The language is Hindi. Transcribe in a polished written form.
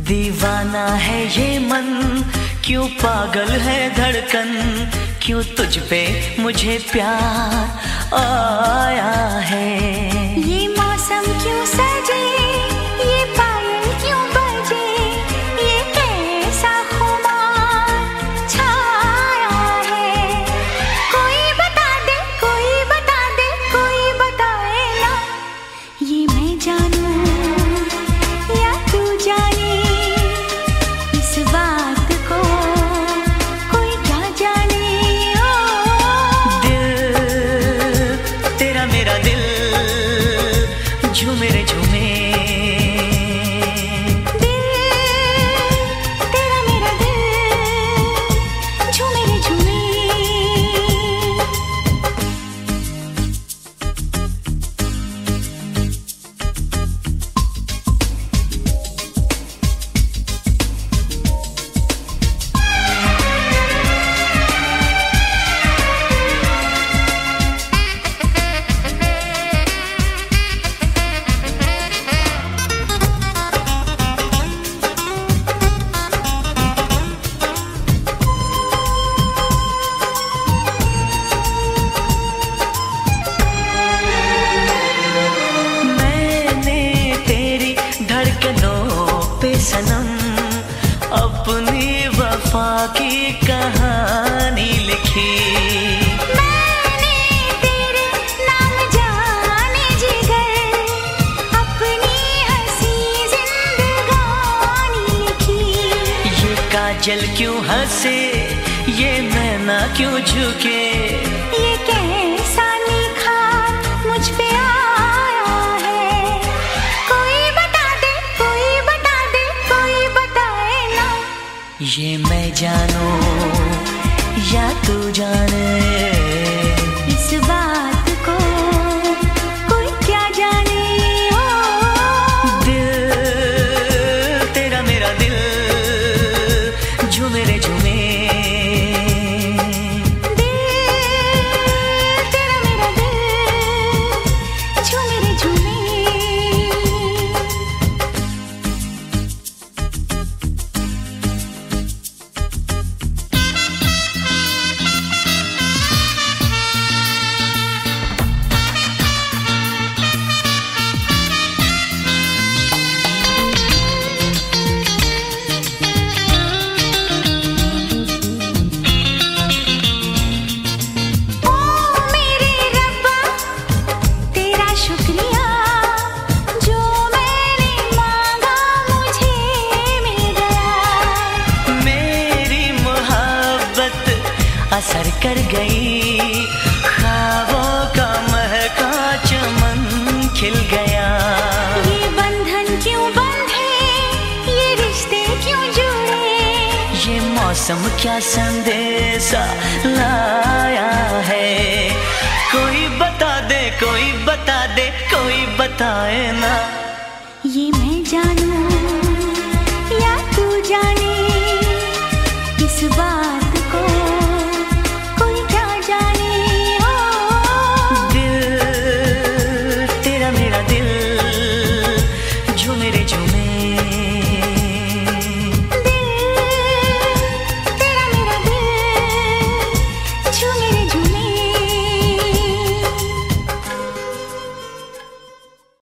दीवाना है ये मन, क्यों पागल है धड़कन, क्यों तुझ पे मुझे प्यार आया है। ये मौसम क्यों सजे, ये पायल क्यों बजे, ये कैसा खुमार छाया है। कोई बता दे, कोई बता दे, कोई बताए ना, ये मैं जानूं या तू जाने, इस बात को कोई क्या जाने। ओ दिल तेरा मेरा दिल झूमे रे झूमे, दिल तेरा मेरा दिल झूमे रे झूमे। सनम अपनी वफा की कहानी लिखी, मैंने तेरे नाम जाने जिगर, अपनी हंसी जिंदगानी लिखी। ये काजल क्यों हंसे, ये नैना क्यों झुके, ये कैसा निखार मुझ पे आया है। कोई बता दे, कोई बता दे, कोई बताए ना, ये मैं जानूं या तू जाने, इस बात को कोई क्या जाने। ओ दिल तेरा मेरा दिल झूमे रे झूमे, असर कर गई, ख्वाबों का महका चमन खिल गया। ये बंधन क्यों बंधे, ये रिश्ते क्यों जुड़े, ये मौसम क्या संदेशा लाया है। कोई बता दे, कोई बता दे, कोई बताए ना, ये मैं जानूं